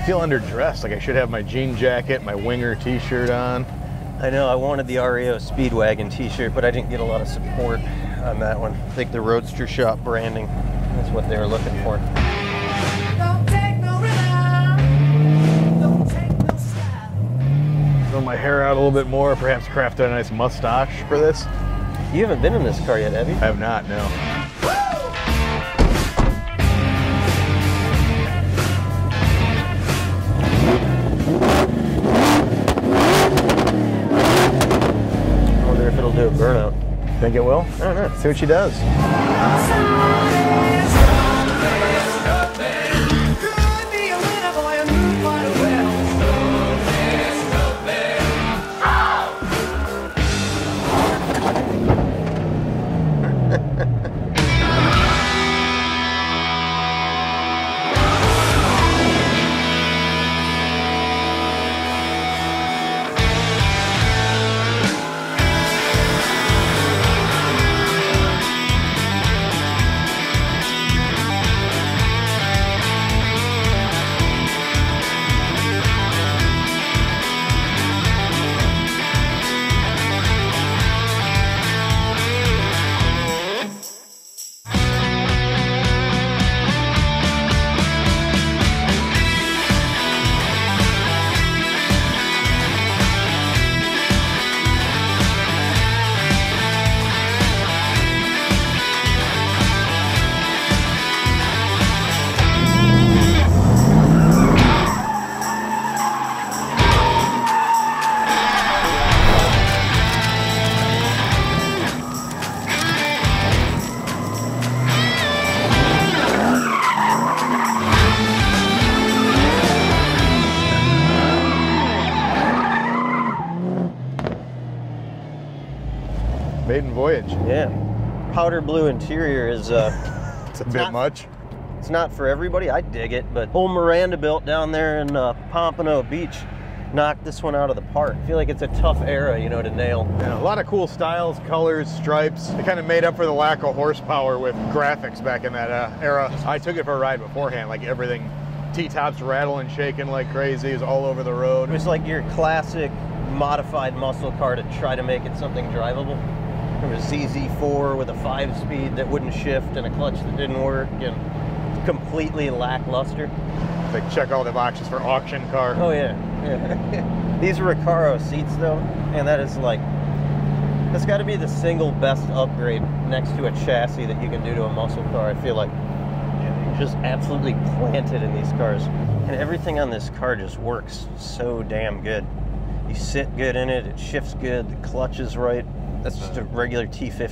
feel underdressed, like I should have my jean jacket, my Winger t-shirt on. I know, I wanted the REO Speedwagon t-shirt, but I didn't get a lot of support on that one. I think the RoadsterShop branding, that's what they were looking for. Don't take no rhythm. Don't take no style. Throw my hair out a little bit more, perhaps craft a nice mustache for this. You haven't been in this car yet, have you? I have not, no. I wonder if it'll do a burnout. Think it will? I don't know. See what she does. Could be a winner, boy, and move quite well. Maiden voyage. Yeah. Powder blue interior is It's a bit much. It's not for everybody. I dig it, but old Miranda Built down there in Pompano Beach knocked this one out of the park. I feel like it's a tough era, you know, to nail. Yeah, a lot of cool styles, colors, stripes. It kind of made up for the lack of horsepower with graphics back in that era. I took it for a ride beforehand, like everything, T-tops rattling, shaking like crazy. It was all over the road. It was like your classic modified muscle car to try to make it something drivable. There was ZZ4 with a 5-speed that wouldn't shift and a clutch that didn't work and completely lackluster. Like check all the boxes for auction car. Oh yeah, yeah. These are Recaro seats though, and that is like, that's got to be the single best upgrade next to a chassis that you can do to a muscle car. I feel like you're just absolutely planted in these cars. And everything on this car just works so damn good. You sit good in it, it shifts good, the clutch is right. That's just a regular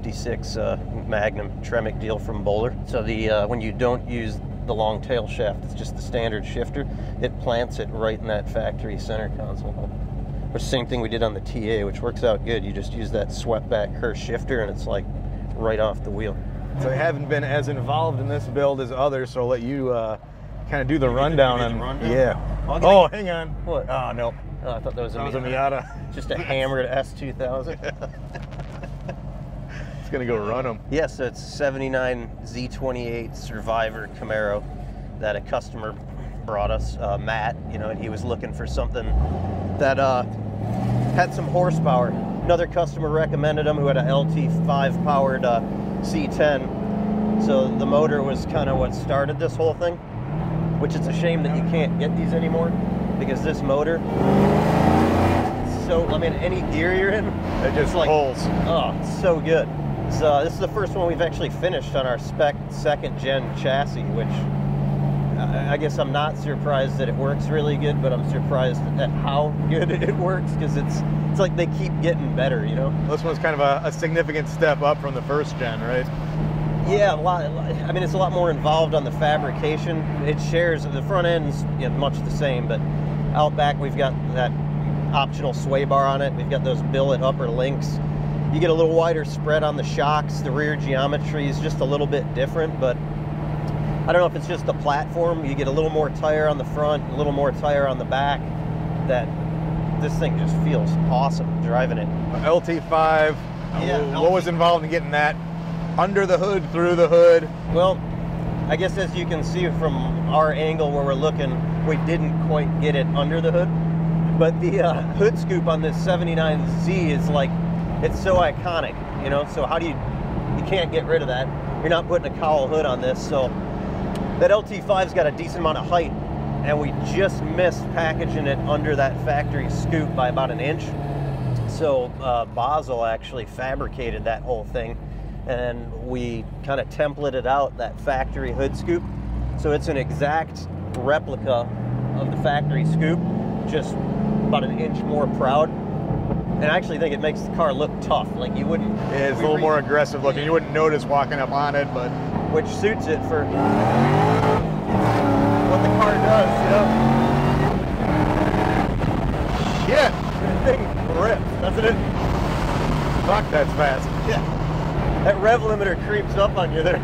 T56 Magnum Tremec deal from Bowler. So the when you don't use the long tail shaft, it's just the standard shifter, it plants it right in that factory center console. Which same thing we did on the TA, which works out good. You just use that swept back Kerr shifter and it's like right off the wheel. So I haven't been as involved in this build as others, so I'll let you kind of do the rundown on. Yeah. Oh, hang on. What? Oh, no. Oh, I thought that was a Miata. Just a hammered S2000. It's gonna go run them. Yeah, so it's 79 Z28 Survivor Camaro that a customer brought us, Matt, you know, and he was looking for something that had some horsepower. Another customer recommended him who had a LT5 powered C10. So the motor was kind of what started this whole thing, which it's a shame that you can't get these anymore because this motor, so, I mean, any gear you're in, it just like pulls. Oh, it's so good. So this is the first one we've actually finished on our SPEC 2nd gen chassis, which I guess I'm not surprised that it works really good, but I'm surprised at how good it works because it's like they keep getting better, you know? This one's kind of a significant step up from the 1st gen, right? Yeah, a lot. I mean, it's a lot more involved on the fabrication. It shares, the front end's, you know, much the same, but out back we've got that optional sway bar on it. We've got those billet upper links. You get a little wider spread on the shocks. The rear geometry is just a little bit different, but I don't know if it's just the platform. You get a little more tire on the front, a little more tire on the back. That this thing just feels awesome driving it. LT5. Yeah, what was involved in getting that under the hood, through the hood? Well, I guess as you can see from our angle where we're looking, we didn't quite get it under the hood. But the hood scoop on this 79Z is like, it's so iconic, you know? So how do you can't get rid of that. You're not putting a cowl hood on this. So that LT5's got a decent amount of height, and we just missed packaging it under that factory scoop by about an inch. So Bezel actually fabricated that whole thing, and we kind of templated out that factory hood scoop. So it's an exact replica of the factory scoop, just about an inch more proud. And I actually think it makes the car look tough. Like you wouldn't. Yeah, it's a little more aggressive looking. You wouldn't notice walking up on it, but which suits it for what the car does, you know. shit, The thing rips, doesn't it? fuck, that's fast. Yeah. That rev limiter creeps up on you there.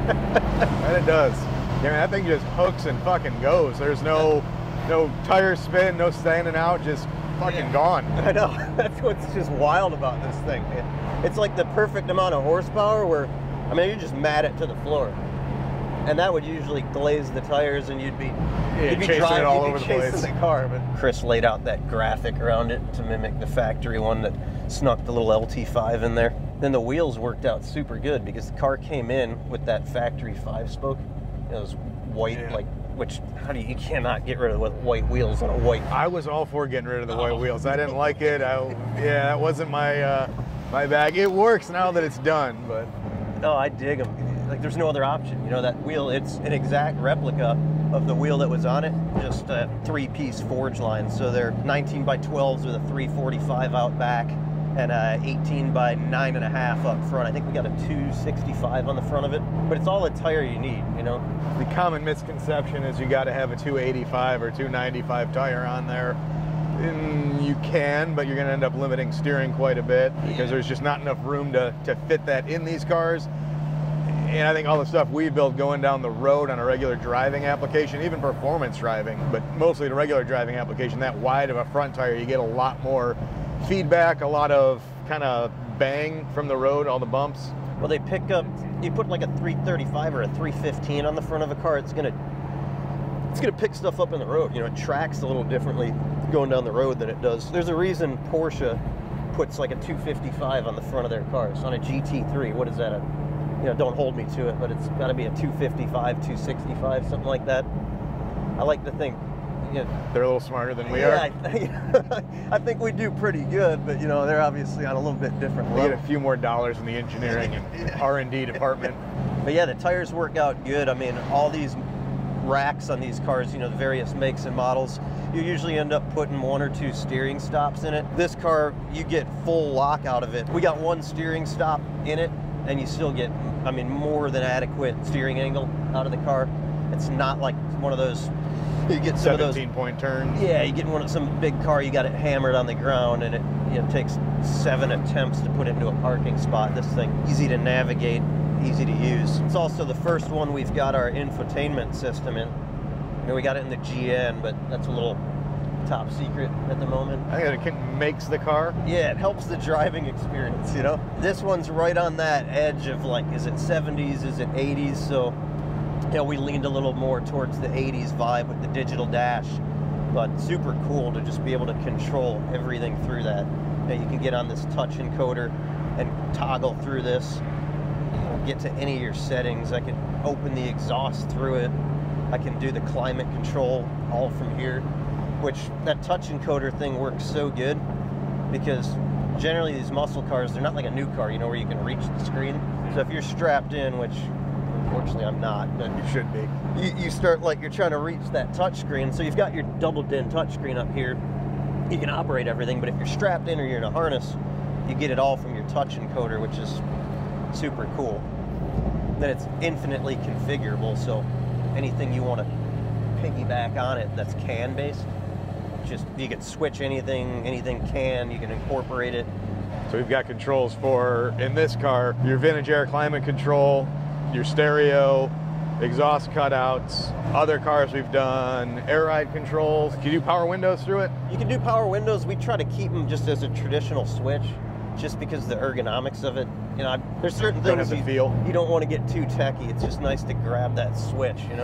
And it does. Yeah, man, that thing just hooks and fucking goes. There's no tire spin, no standing out, just fucking gone. I know. That's what's just wild about this thing. It's like the perfect amount of horsepower where, I mean, you just mat it to the floor. And that would usually glaze the tires, and you'd be chasing it all over the place. The car. But Chris laid out that graphic around it to mimic the factory one that snuck the little LT5 in there. Then the wheels worked out super good because the car came in with that factory 5-spoke. It was white, like, which, how do you cannot get rid of white wheels on a white. I was all for getting rid of the white wheels. I didn't like it. Yeah, that wasn't my my bag. It works now that it's done, but no, I dig them. Like, there's no other option. You know, that wheel, it's an exact replica of the wheel that was on it, just a 3-piece forge line. So they're 19 by 12s with a 345 out back and a 18 by 9.5 up front. I think we got a 265 on the front of it, but it's all the tire you need, you know? the common misconception is you got to have a 285 or 295 tire on there. And you can, but you're going to end up limiting steering quite a bit because there's just not enough room to fit that in these cars. And I think all the stuff we build going down the road on a regular driving application, even performance driving, but mostly the regular driving application, that wide of a front tire, you get a lot more feedback, a lot of kind of bang from the road, all the bumps. Well, they pick up, you put like a 335 or a 315 on the front of a car, it's gonna pick stuff up in the road. You know, it tracks a little differently going down the road than it does. There's a reason Porsche puts like a 255 on the front of their cars. On a GT3, what is that? You know, don't hold me to it, but it's got to be a 255, 265, something like that. I like to think, you know, they're a little smarter than we are. I think we do pretty good, but you know, they're obviously on a little bit different level. We get a few more dollars in the engineering and R&D department. But yeah, the tires work out good. I mean, all these racks on these cars, you know, the various makes and models, you usually end up putting 1 or 2 steering stops in it. This car, you get full lock out of it. We got 1 steering stop in it, and you still get, I mean, more than adequate steering angle out of the car. It's not like one of those, you get some of those 17-point turns. Yeah, you get some big car, you got it hammered on the ground, and it, you know, takes 7 attempts to put it into a parking spot. This thing, easy to navigate, easy to use. It's also the first one we've got our infotainment system in. I mean, we got it in the GN, but that's a little top secret at the moment. I think it makes the car. Yeah, it helps the driving experience, you know? This one's right on that edge of, like, is it 70s, is it 80s? So, you know, we leaned a little more towards the 80s vibe with the digital dash, but super cool to just be able to control everything through that. You know, you can get on this touch encoder and toggle through this, get to any of your settings. I can open the exhaust through it. I can do the climate control all from here, which that touch encoder thing works so good because generally these muscle cars, they're not like a new car, you know, where you can reach the screen. So if you're strapped in, which unfortunately I'm not, but You should be. you start like you're trying to reach that touch screen. So you've got your double din touch screen up here. You can operate everything, but if you're strapped in or you're in a harness, you get it all from your touch encoder, which is super cool. Then it's infinitely configurable, so anything you want to piggyback on it that's CAN based, just you can switch anything CAN, you can incorporate it. So we've got controls for, in this car, your vintage air climate control, your stereo, exhaust cutouts. Other cars we've done air ride controls. Can you do power windows through it? You can do power windows. We try to keep them just as a traditional switch, just because the ergonomics of it. You know, there's certain Don't things have the feel. you don't want to get too techy. It's just nice to grab that switch, you know?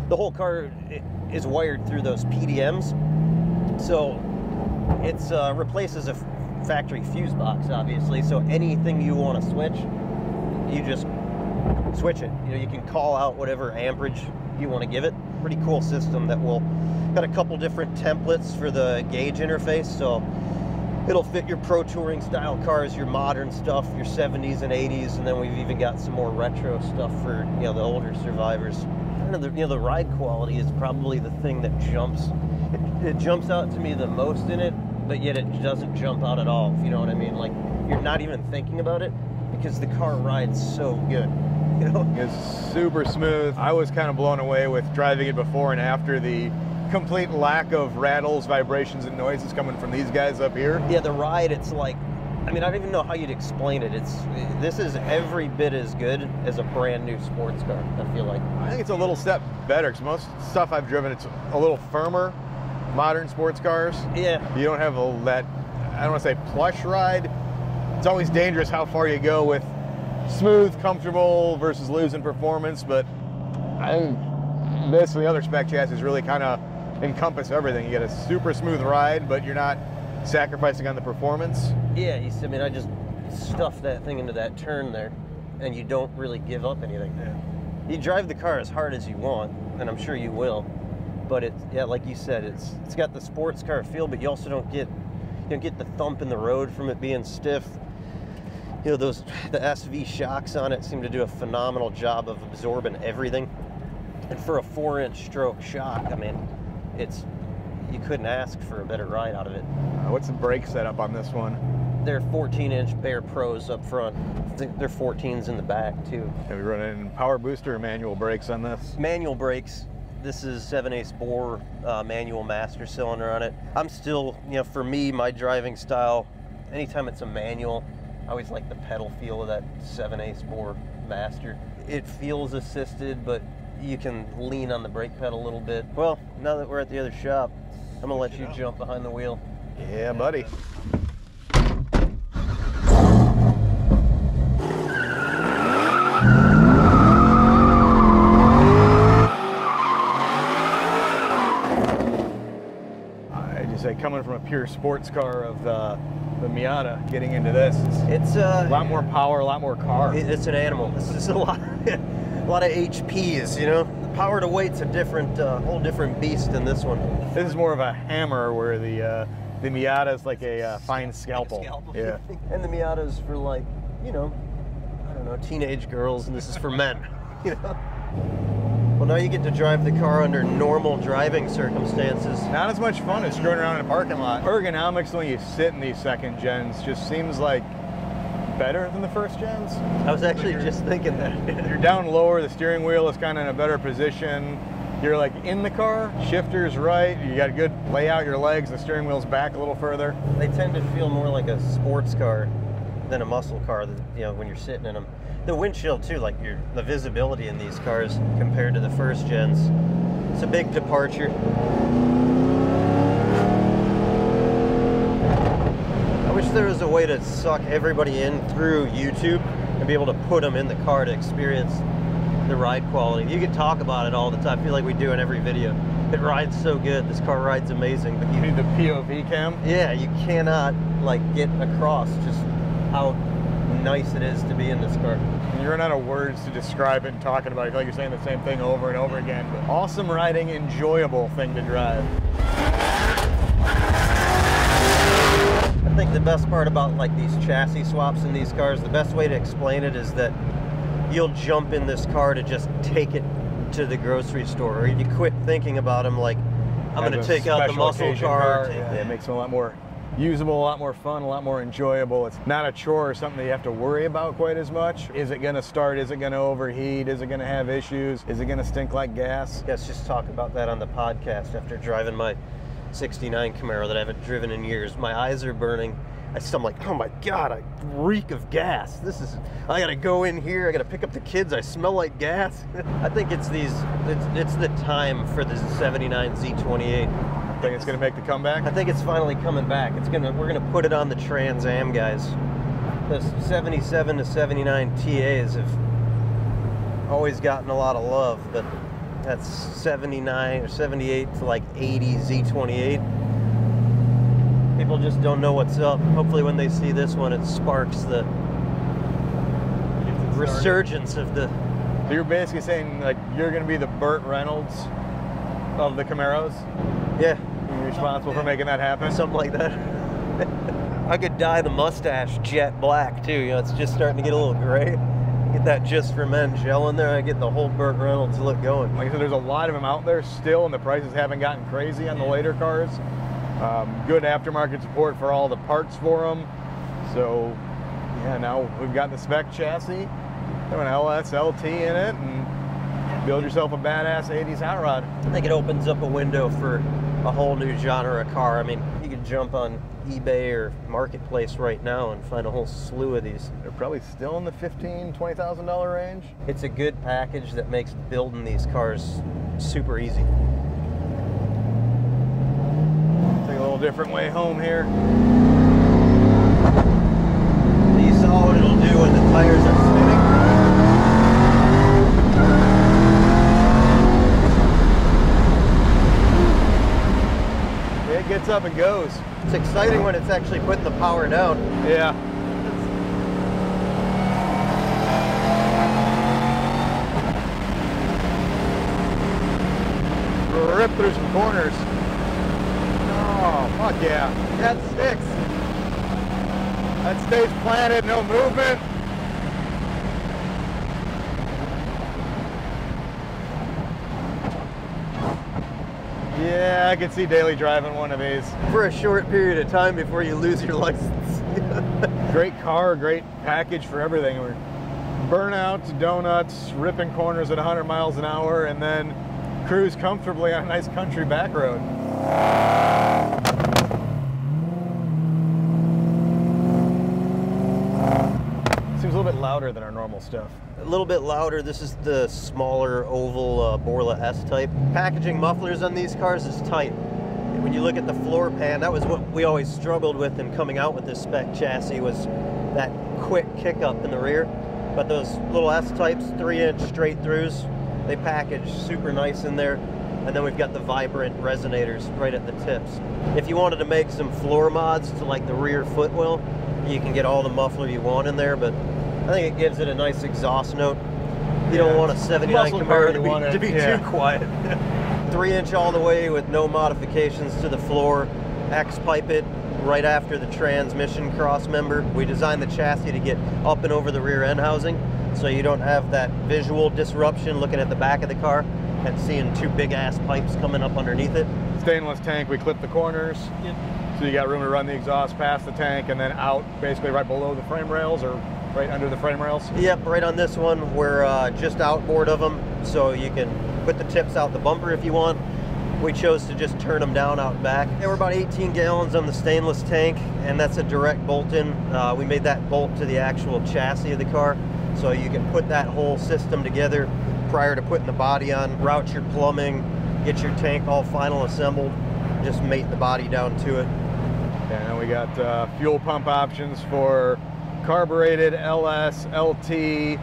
the whole car is wired through those PDMs. So it's replaces a factory fuse box, obviously. So anything you want to switch, you just switch it. You know, you can call out whatever amperage you want to give it. Pretty cool system that will got a couple different templates for the gauge interface. So it'll fit your pro touring style cars, your modern stuff, your 70s and 80s, and then we've even got some more retro stuff for, you know, the older survivors. And the ride quality is probably the thing that it jumps out to me the most in it, but yet it doesn't jump out at all, if you know what I mean. Like, you're not even thinking about it because the car rides so good, you know? It's super smooth. I was kind of blown away with driving it before and after the complete lack of rattles, vibrations, and noises coming from these guys up here. Yeah, the ride, it's like, I mean, I don't even know how you'd explain it. This is every bit as good as a brand new sports car, I feel like. I think it's a little step better because most stuff I've driven, it's a little firmer. Modern sports cars, yeah, you don't have that, I don't want to say plush ride. It's always dangerous how far you go with smooth, comfortable versus losing performance, but I think this and the other spec chassis really kind of encompass everything. You get a super smooth ride, but you're not sacrificing on the performance. Yeah, I mean, I just stuffed that thing into that turn there, and you don't really give up anything. Yeah. You drive the car as hard as you want, and I'm sure you will, but it's, yeah, like you said, it's got the sports car feel, but you also don't get the thump in the road from it being stiff. You know, the SV shocks on it seem to do a phenomenal job of absorbing everything. And for a 4-inch stroke shock, I mean, you couldn't ask for a better ride out of it. What's the brake setup on this one? They're 14-inch Baer Pros up front. I think they're 14s in the back too. Have you running power booster or manual brakes on this? Manual brakes. This is 7/8 bore manual master cylinder on it. I'm still, you know, for me, my driving style, anytime it's a manual, I always like the pedal feel of that 7/8 bore master. It feels assisted, but you can lean on the brake pedal a little bit. Well, now that we're at the other shop, I'm gonna let you jump behind the wheel. Yeah, buddy. Coming from a pure sports car of the Miata, getting into this, it's a lot more power, a lot more car. It's an animal. This is a lot of HPs, you know. The power to weight's a different, whole different beast than this one. This is more of a hammer, where the Miata is like a fine scalpel. Yeah. And the Miata's for, like, you know, I don't know, teenage girls, and this is for men, you know. Well, now you get to drive the car under normal driving circumstances. Not as much fun as screwing around in a parking lot. Ergonomics when you sit in these second gens just seems like better than the first gens. I was actually just thinking that. You're down lower, the steering wheel is kind of in a better position. You're like in the car, shifter's right, you got a good layout, your legs, the steering wheel's back a little further. They tend to feel more like a sports car than a muscle car, you know, when you're sitting in them. The windshield too, like the visibility in these cars compared to the first gens, it's a big departure. I wish there was a way to suck everybody in through YouTube and be able to put them in the car to experience the ride quality. You could talk about it all the time. I feel like we do in every video. It rides so good. This car rides amazing. But you need the POV cam? Yeah, you cannot like get across just how nice it is to be in this car. You run out of words to describe it and talking about it. I feel like you're saying the same thing over and over again. But awesome riding, enjoyable thing to drive. I think the best part about like these chassis swaps in these cars, the best way to explain it is that you'll jump in this car to just take it to the grocery store, or you quit thinking about them like, I'm going to take out the muscle car. Yeah, it makes it a lot more usable, a lot more fun, a lot more enjoyable. It's not a chore or something that you have to worry about quite as much. Is it going to start? Is it going to overheat? Is it going to have issues? Is it going to stink like gas? Let's just talk about that on the podcast after driving my 69 Camaro that I haven't driven in years. My eyes are burning. I'm like, oh my God, I reek of gas. I gotta go in here, I gotta pick up the kids, I smell like gas. I think it's the time for the 79 Z28. Think it's gonna make the comeback? I think it's finally coming back. We're gonna put it on the Trans Am, guys. The 77 to 79 TAs have always gotten a lot of love, but That's 79 or 78 to like 80 Z28. People just don't know what's up. Hopefully when they see this one, it sparks the resurgence of the... So you're basically saying like you're going to be the Burt Reynolds of the Camaros? Yeah. You're responsible for making that happen? Something like that. I could dye the mustache jet black too. You know, it's just starting to get a little gray. Get that Just for Men gel in there. I get the whole Burt Reynolds look going. Like I said, there's a lot of them out there still, and the prices haven't gotten crazy on the later cars. Good aftermarket support for all the parts for them. So, yeah, now we've got the spec chassis, have an LS LT in it, and build yourself a badass 80s hot rod. I think it opens up a window for a whole new genre of car. I mean, you could jump on eBay or Marketplace right now and find a whole slew of these. They're probably still in the $15,000, $20,000 range. It's a good package that makes building these cars super easy. Take a little different way home here. You saw what it'll do when the tires are spinning. It gets up and goes. It's exciting when it's actually putting the power down. Yeah. Rip through some corners. Oh, fuck yeah. That sticks. That stays planted, no movement. Yeah, I could see daily driving one of these. For a short period of time before you lose your license. Great car, great package for everything. We're burnouts, donuts, ripping corners at 100 miles an hour, and then cruise comfortably on a nice country back road. Seems a little bit louder than our normal stuff. A little bit louder. This is the smaller oval Borla S-type. Packaging mufflers on these cars is tight. When you look at the floor pan, that was what we always struggled with in coming out with this spec chassis, was that quick kick up in the rear. But those little S-types, 3-inch straight throughs, they package super nice in there. And then we've got the vibrant resonators right at the tips. If you wanted to make some floor mods to like the rear footwell, you can get all the muffler you want in there, but I think it gives it a nice exhaust note. You don't want a 79 Camaro to be too quiet. 3-inch all the way with no modifications to the floor. X-pipe it right after the transmission cross member. We designed the chassis to get up and over the rear end housing, so you don't have that visual disruption looking at the back of the car and seeing two big ass pipes coming up underneath it. Stainless tank, we clip the corners. Yep. So you got room to run the exhaust past the tank and then out basically right below the frame rails or right under the frame rails? Yep, right on this one. We're just outboard of them, so you can put the tips out the bumper if you want. We chose to just turn them down out back. They were about 18 gallons on the stainless tank, and that's a direct bolt-in. We made that bolt to the actual chassis of the car, so you can put that whole system together prior to putting the body on, route your plumbing, get your tank all final assembled, just mate the body down to it. And then we got fuel pump options for carbureted LS, LT,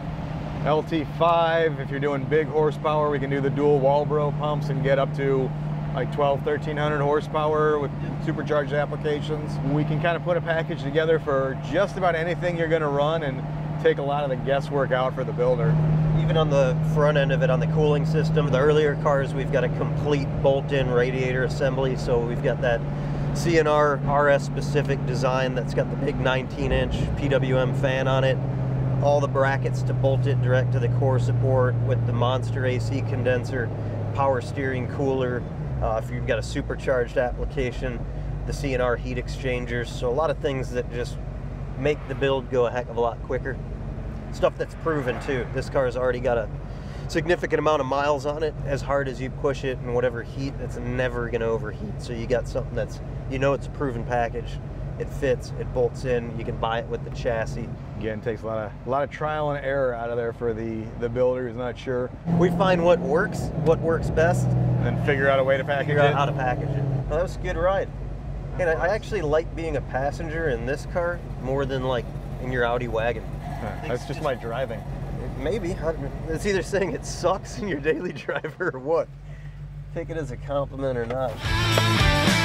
LT5. If you're doing big horsepower, we can do the dual Walbro pumps and get up to like 1,1300 horsepower with supercharged applications. We can kind of put a package together for just about anything you're going to run and take a lot of the guesswork out for the builder. Even on the front end of it, on the cooling system, the earlier cars, we've got a complete bolt-in radiator assembly. So we've got that CNR RS specific design that's got the big 19-inch PWM fan on it. All the brackets to bolt it direct to the core support with the monster AC condenser, power steering cooler. If you've got a supercharged application, the CNR heat exchangers. So a lot of things that just make the build go a heck of a lot quicker. Stuff that's proven too. This car's already got a significant amount of miles on it. As hard as you push it in whatever heat, it's never going to overheat. So you got something that's, you know, it's a proven package. It fits, it bolts in, you can buy it with the chassis. Again, takes a lot of trial and error out of there for the builder who's not sure. We find what works best, And then figure out a way to package figure out it. how to package it. Well, that was a good ride. And I actually like being a passenger in this car more than like in your Audi wagon. That's just my driving. Maybe. It's either saying it sucks in your daily driver or what. Take it as a compliment or not.